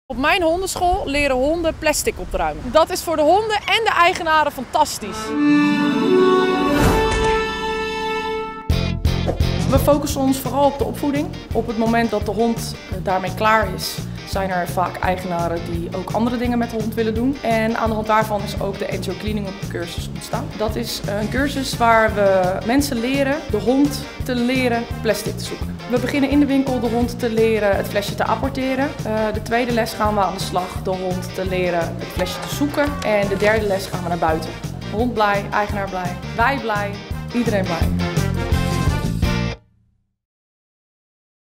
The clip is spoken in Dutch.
Op mijn hondenschool leren honden plastic opruimen. Dat is voor de honden en de eigenaren fantastisch. We focussen ons vooral op de opvoeding. Op het moment dat de hond daarmee klaar is, zijn er vaak eigenaren die ook andere dingen met de hond willen doen. En aan de hand daarvan is ook de NGO Cleaning Up cursus ontstaan. Dat is een cursus waar we mensen leren de hond te leren plastic te zoeken. We beginnen in de winkel de hond te leren het flesje te apporteren. De tweede les gaan we aan de slag de hond te leren het flesje te zoeken. En de derde les gaan we naar buiten. Hond blij, eigenaar blij, wij blij, iedereen blij.